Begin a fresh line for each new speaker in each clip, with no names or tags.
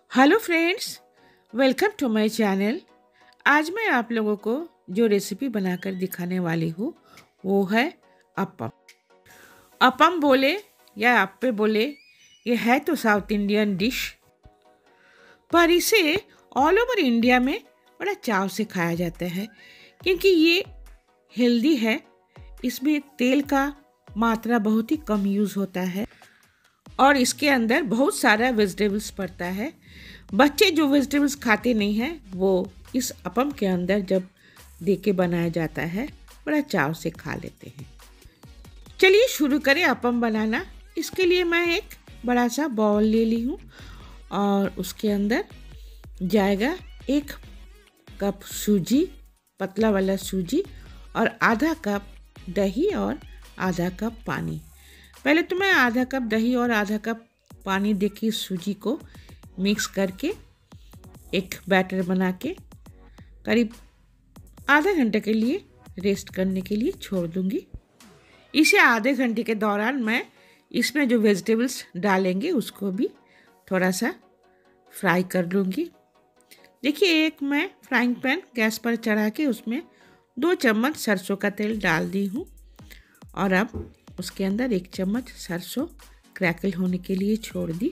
Hello friends, welcome to my channel. आज मैं आप लोगों को जो रेसिपी बनाकर दिखाने वाली हूँ वो है अप्पम। अप्पम बोले या अप्पे बोले, ये है तो साउथ इंडियन डिश, पर इसे ऑल ओवर इंडिया में बड़ा चाव से खाया जाता है क्योंकि ये हेल्दी है। इसमें तेल का मात्रा बहुत ही कम यूज़ होता है और इसके अंदर बहुत सारा वेजिटेबल्स पड़ता है। बच्चे जो वेजिटेबल्स खाते नहीं हैं वो इस अप्पम के अंदर जब दे के बनाया जाता है बड़ा चाव से खा लेते हैं। चलिए शुरू करें अप्पम बनाना। इसके लिए मैं एक बड़ा सा बाउल ले ली हूँ और उसके अंदर जाएगा 1 कप सूजी, पतला वाला सूजी, और आधा कप दही और आधा कप पानी। पहले तो मैं आधा कप दही और आधा कप पानी देके सूजी को मिक्स करके एक बैटर बना के करीब आधा घंटे के लिए रेस्ट करने के लिए छोड़ दूंगी। इसे आधे घंटे के दौरान मैं इसमें जो वेजिटेबल्स डालेंगे उसको भी थोड़ा सा फ्राई कर लूँगी। देखिए, एक मैं फ्राइंग पैन गैस पर चढ़ा के उसमें 2 चम्मच सरसों का तेल डाल दी हूँ और अब उसके अंदर 1 चम्मच सरसों क्रैकल होने के लिए छोड़ दी।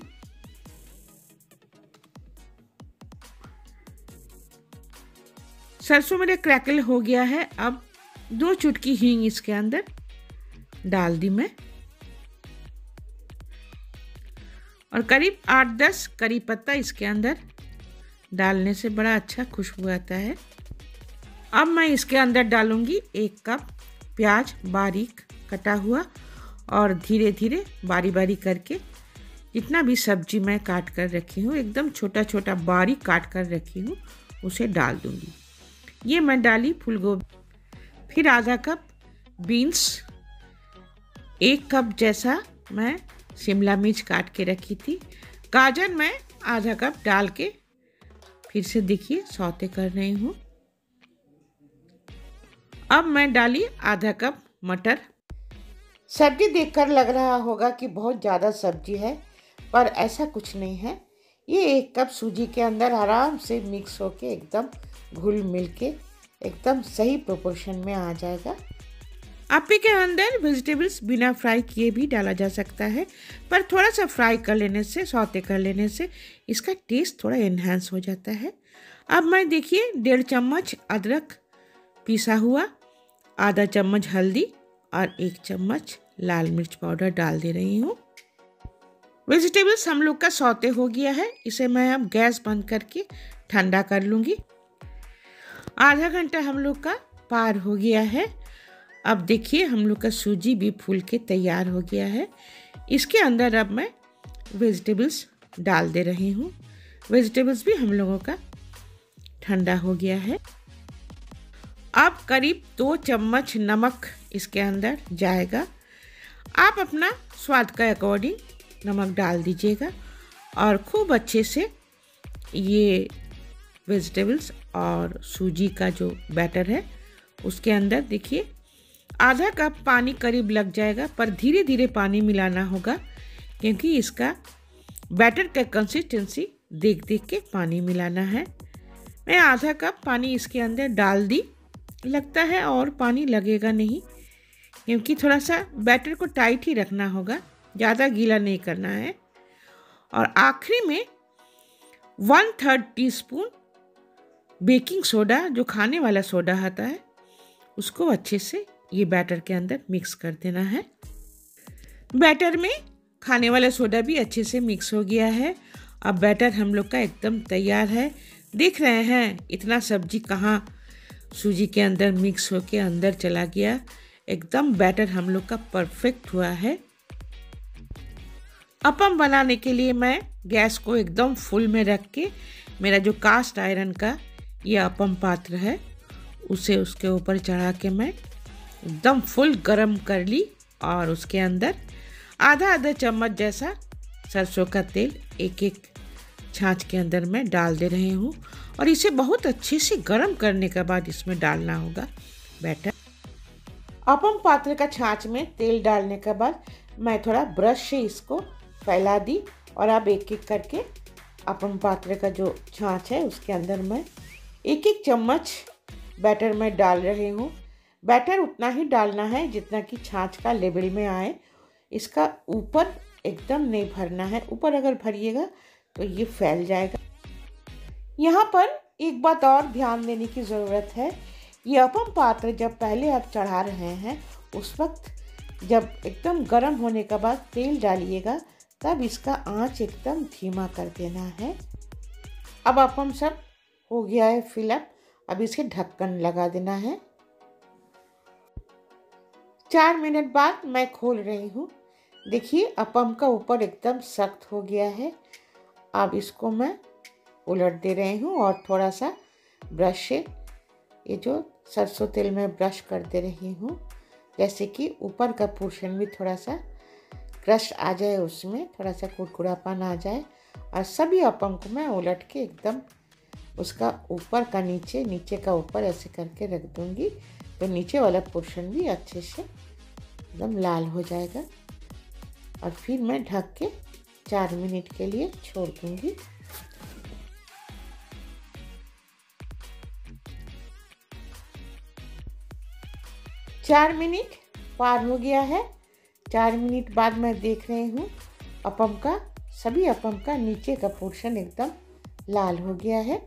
सरसों मेरे क्रैकल हो गया है। अब 2 चुटकी हींग इसके अंदर डाल दी मैं और करीब 8-10 करी पत्ता इसके अंदर डालने से बड़ा अच्छा खुशबू आता है। अब मैं इसके अंदर डालूंगी 1 कप प्याज बारीक कटा हुआ और धीरे धीरे बारी बारी करके जितना भी सब्जी मैं काट कर रखी हूँ, एकदम छोटा छोटा बारीक काट कर रखी हूँ, उसे डाल दूँगी। ये मैं डाली फूल गोभी, फिर आधा कप बीन्स, 1 कप जैसा मैं शिमला मिर्च काट के रखी थी, गाजर मैं आधा कप डाल के फिर से देखिए सौते कर रही हूँ। अब मैं डाली आधा कप मटर। सब्जी देखकर लग रहा होगा कि बहुत ज़्यादा सब्जी है, पर ऐसा कुछ नहीं है। ये 1 कप सूजी के अंदर आराम से मिक्स होके एकदम घुल मिल के एकदम सही प्रोपोर्शन में आ जाएगा। अप्पे के अंदर वेजिटेबल्स बिना फ्राई किए भी डाला जा सकता है, पर थोड़ा सा फ्राई कर लेने से, सौते कर लेने से इसका टेस्ट थोड़ा एनहांस हो जाता है। अब मैं देखिए 1.5 चम्मच अदरक पिसा हुआ, आधा चम्मच हल्दी और 1 चम्मच लाल मिर्च पाउडर डाल दे रही हूँ। वेजिटेबल्स हम लोग का सौते हो गया है। इसे मैं अब गैस बंद करके ठंडा कर लूँगी। आधा घंटा हम लोग का पार हो गया है। अब देखिए हम लोग का सूजी भी फूल के तैयार हो गया है। इसके अंदर अब मैं वेजिटेबल्स डाल दे रही हूँ। वेजिटेबल्स भी हम लोगों का ठंडा हो गया है। अब करीब 2 चम्मच नमक इसके अंदर जाएगा। आप अपना स्वाद का अकॉर्डिंग नमक डाल दीजिएगा और खूब अच्छे से ये वेजिटेबल्स और सूजी का जो बैटर है उसके अंदर देखिए आधा कप पानी करीब लग जाएगा, पर धीरे धीरे पानी मिलाना होगा क्योंकि इसका बैटर का कंसिस्टेंसी देख देख के पानी मिलाना है। मैं आधा कप पानी इसके अंदर डाल दी। लगता है और पानी लगेगा नहीं क्योंकि थोड़ा सा बैटर को टाइट ही रखना होगा, ज़्यादा गीला नहीं करना है। और आखिरी में 1/3 टीस्पून बेकिंग सोडा, जो खाने वाला सोडा आता है, उसको अच्छे से ये बैटर के अंदर मिक्स कर देना है। बैटर में खाने वाला सोडा भी अच्छे से मिक्स हो गया है। अब बैटर हम लोग का एकदम तैयार है। देख रहे हैं इतना सब्जी कहाँ सूजी के अंदर मिक्स होके अंदर चला गया। एकदम बैटर हम लोग का परफेक्ट हुआ है। अप्पम बनाने के लिए मैं गैस को एकदम फुल में रख के मेरा जो कास्ट आयरन का ये अप्पम पात्र है उसे उसके ऊपर चढ़ा के मैं एकदम फुल गरम कर ली और उसके अंदर आधा चम्मच जैसा सरसों का तेल एक छाछ के अंदर मैं डाल दे रही हूँ और इसे बहुत अच्छे से गरम करने के बाद इसमें डालना होगा बैटर। अप्पम पात्र का छाछ में तेल डालने के बाद मैं थोड़ा ब्रश से इसको फैला दी और अब एक एक करके अपन पात्र का जो छाछ है उसके अंदर मैं एक एक चम्मच बैटर में डाल रही हूँ। बैटर उतना ही डालना है जितना कि छाछ का लेवल में आए। इसका ऊपर एकदम नहीं भरना है, ऊपर अगर भरिएगा तो ये फैल जाएगा। यहाँ पर एक बात और ध्यान देने की ज़रूरत है। ये अपम पात्र जब पहले आप चढ़ा रहे हैं उस वक्त जब एकदम गर्म होने के बाद तेल डालिएगा, तब इसका आंच एकदम धीमा कर देना है। अब अपम सब हो गया है फिलअप। अब इसे ढक्कन लगा देना है। 4 मिनट बाद मैं खोल रही हूँ। देखिए अपम का ऊपर एकदम सख्त हो गया है। अब इसको मैं उलट दे रही हूँ और थोड़ा सा ब्रश से ये जो सरसों तेल में ब्रश कर दे रही हूँ, जैसे कि ऊपर का पोर्शन भी थोड़ा सा क्रश आ जाए, उसमें थोड़ा सा कुरकुरापन आ जाए। और सभी अपम को मैं उलट के एकदम उसका ऊपर का नीचे, नीचे का ऊपर ऐसे करके रख दूँगी, तो नीचे वाला पोर्शन भी अच्छे से एकदम लाल हो जाएगा। और फिर मैं ढक के 4 मिनट के लिए छोड़ दूँगी। चार मिनट पार हो गया है। 4 मिनट बाद मैं देख रही हूँ अपम का, सभी अपम का नीचे का पोर्शन एकदम लाल हो गया है।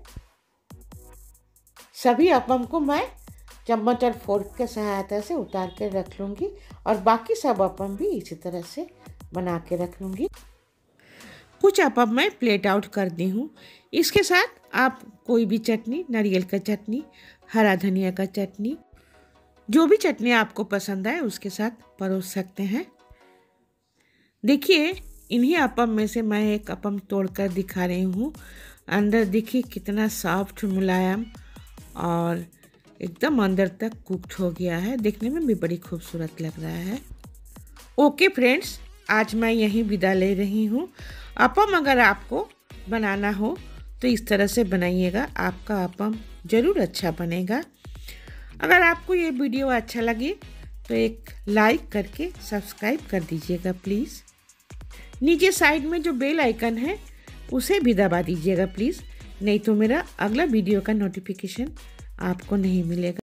सभी अपम को मैं चम्मच और फोर्क के सहायता से उतार कर रख लूँगी और बाकी सब अपम भी इसी तरह से बना के रख लूँगी। कुछ अपम मैं प्लेट आउट कर दी हूँ। इसके साथ आप कोई भी चटनी, नारियल का चटनी, हरा धनिया का चटनी, जो भी चटनी आपको पसंद आए उसके साथ परोस सकते हैं। देखिए इन्हीं अपम में से मैं एक अपम तोड़कर दिखा रही हूँ। अंदर देखिए कितना सॉफ्ट, मुलायम और एकदम अंदर तक कुक्ड हो गया है। देखने में भी बड़ी खूबसूरत लग रहा है। ओके फ्रेंड्स, आज मैं यहीं विदा ले रही हूँ। अपम अगर आपको बनाना हो तो इस तरह से बनाइएगा, आपका अपम ज़रूर अच्छा बनेगा। अगर आपको ये वीडियो अच्छा लगे तो एक लाइक करके सब्सक्राइब कर दीजिएगा प्लीज़। नीचे साइड में जो बेल आइकन है उसे भी दबा दीजिएगा प्लीज़, नहीं तो मेरा अगला वीडियो का नोटिफिकेशन आपको नहीं मिलेगा।